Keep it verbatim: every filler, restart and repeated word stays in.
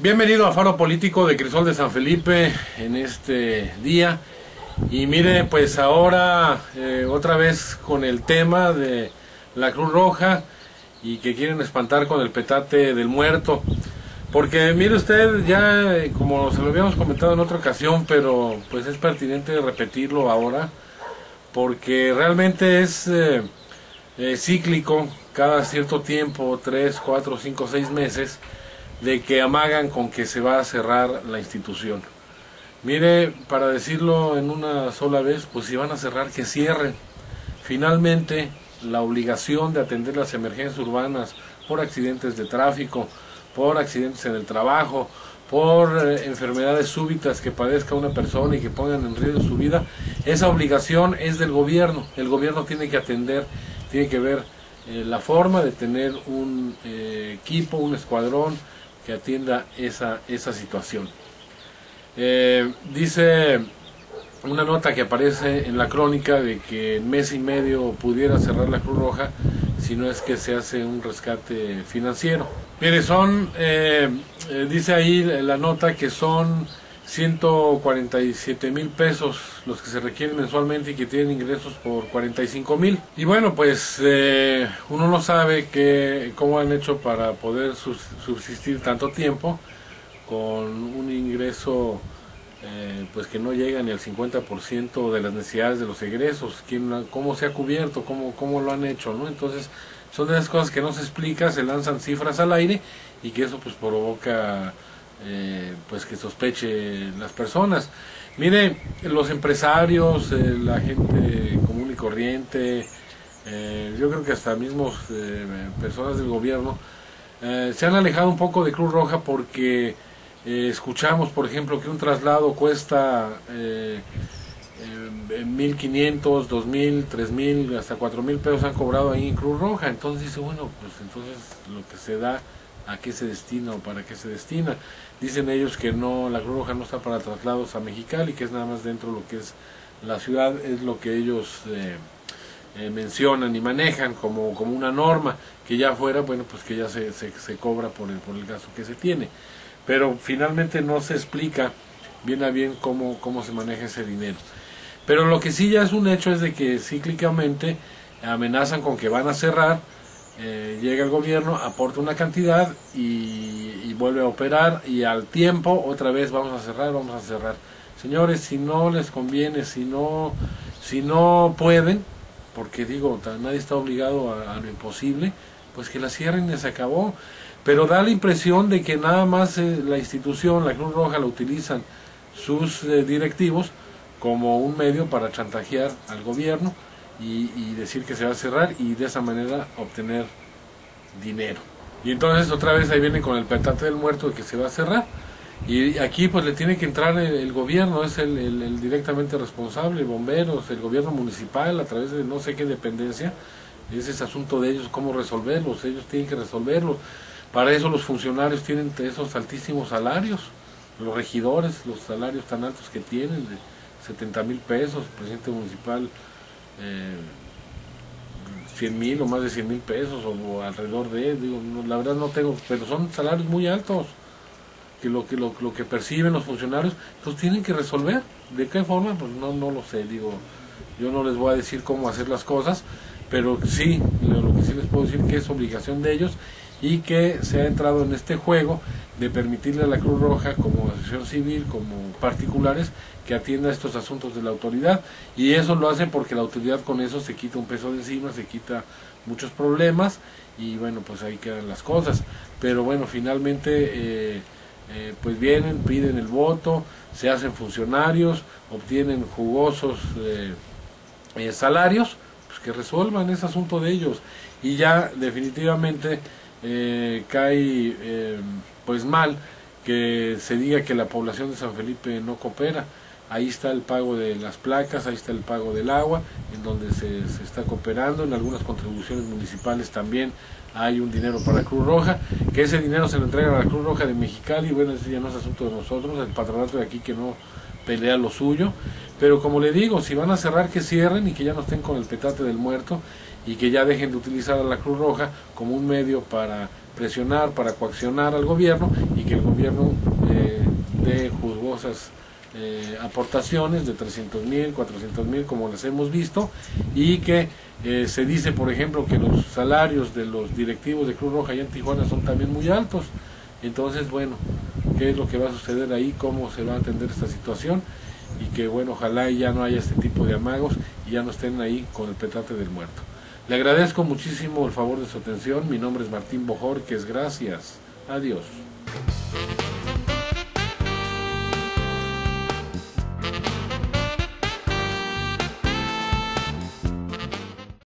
Bienvenido a Faro Político de Crisol de San Felipe en este día. Y mire, pues ahora eh, otra vez con el tema de la Cruz Roja y que quieren espantar con el petate del muerto. Porque mire usted, ya eh, como se lo habíamos comentado en otra ocasión, pero pues es pertinente repetirlo ahora, porque realmente es eh, eh, cíclico, cada cierto tiempo, tres, cuatro, cinco, seis meses, de que amagan con que se va a cerrar la institución. Mire, para decirlo en una sola vez, pues si van a cerrar, que cierren. Finalmente, la obligación de atender las emergencias urbanas por accidentes de tráfico, por accidentes en el trabajo, por eh, enfermedades súbitas que padezca una persona y que pongan en riesgo su vida, esa obligación es del gobierno. El gobierno tiene que atender, tiene que ver eh, la forma de tener un eh, equipo, un escuadrón que atienda esa, esa situación. Eh, dice una nota que aparece en la crónica de que en mes y medio pudiera cerrar la Cruz Roja si no es que se hace un rescate financiero. Mire, son, eh, eh, dice ahí la nota que son ciento cuarenta y siete mil pesos los que se requieren mensualmente y que tienen ingresos por cuarenta y cinco mil. Y bueno, pues eh, uno no sabe que, cómo han hecho para poder subsistir tanto tiempo con un ingreso eh, pues que no llega ni al cincuenta por ciento de las necesidades de los egresos. ¿Quién, cómo se ha cubierto? ¿Cómo, cómo lo han hecho? ¿no? Entonces son de esas cosas que no se explica, se lanzan cifras al aire y que eso pues provoca Eh, pues que sospeche las personas. Mire, los empresarios, eh, la gente común y corriente, eh, yo creo que hasta mismos eh, personas del gobierno eh, se han alejado un poco de Cruz Roja porque eh, escuchamos, por ejemplo, que un traslado cuesta eh, eh, mil quinientos, dos mil, tres mil, hasta cuatro mil pesos han cobrado ahí en Cruz Roja. Entonces dice, bueno, pues entonces lo que se da, ¿a qué se destina o para qué se destina? Dicen ellos que no, la Cruz Roja no está para traslados a Mexicali, que es nada más dentro de lo que es la ciudad, es lo que ellos eh, eh, mencionan y manejan como, como una norma, que ya fuera, bueno, pues que ya se, se, se cobra por el, por el gasto que se tiene. Pero finalmente no se explica bien a bien cómo, cómo se maneja ese dinero. Pero lo que sí ya es un hecho es de que cíclicamente amenazan con que van a cerrar. Eh, llega el gobierno, aporta una cantidad y, y vuelve a operar y al tiempo otra vez vamos a cerrar, vamos a cerrar. Señores, si no les conviene, si no, si no pueden, porque digo, nadie está obligado a, a lo imposible, pues que la cierren y se acabó. Pero da la impresión de que nada más eh, la institución, la Cruz Roja, la utilizan sus eh, directivos como un medio para chantajear al gobierno Y, y decir que se va a cerrar y de esa manera obtener dinero. Y entonces otra vez ahí viene con el petate del muerto de que se va a cerrar. Y aquí pues le tiene que entrar el, el gobierno, es el, el, el directamente responsable, bomberos, el gobierno municipal a través de no sé qué dependencia. Ese es asunto de ellos, cómo resolverlos, ellos tienen que resolverlos. Para eso los funcionarios tienen esos altísimos salarios, los regidores, los salarios tan altos que tienen, de setenta mil pesos, presidente municipal Eh, cien mil o más de cien mil pesos o, o alrededor de, digo, no, la verdad no tengo, pero son salarios muy altos que lo que lo, lo que perciben los funcionarios, pues tienen que resolver. ¿De qué forma? Pues no no lo sé, digo, yo no les voy a decir cómo hacer las cosas, pero sí, lo, lo que sí les puedo decir que es obligación de ellos y que se ha entrado en este juego de permitirle a la Cruz Roja como asociación civil, como particulares, que atienda estos asuntos de la autoridad, y eso lo hace porque la autoridad con eso se quita un peso de encima, se quita muchos problemas, y bueno, pues ahí quedan las cosas. Pero bueno, finalmente eh, eh, pues vienen, piden el voto, se hacen funcionarios, obtienen jugosos eh, eh, salarios, pues que resuelvan ese asunto de ellos, y ya definitivamente eh, cae eh, pues mal que se diga que la población de San Felipe no coopera. Ahí está el pago de las placas, ahí está el pago del agua, en donde se, se está cooperando, en algunas contribuciones municipales también hay un dinero para Cruz Roja, que ese dinero se lo entrega a la Cruz Roja de Mexicali, bueno, ese ya no es asunto de nosotros, el patronato de aquí que no pelea lo suyo, pero como le digo, si van a cerrar, que cierren y que ya no estén con el petate del muerto y que ya dejen de utilizar a la Cruz Roja como un medio para presionar, para coaccionar al gobierno y que el gobierno gobierno eh, de jugosas eh, aportaciones de trescientos mil, cuatrocientos mil, como las hemos visto, y que eh, se dice, por ejemplo, que los salarios de los directivos de Cruz Roja allá en Tijuana son también muy altos. Entonces, bueno, ¿qué es lo que va a suceder ahí? ¿Cómo se va a atender esta situación? Y que, bueno, ojalá ya no haya este tipo de amagos y ya no estén ahí con el petate del muerto. Le agradezco muchísimo el favor de su atención. Mi nombre es Martín Bojorquez. Gracias. Adiós.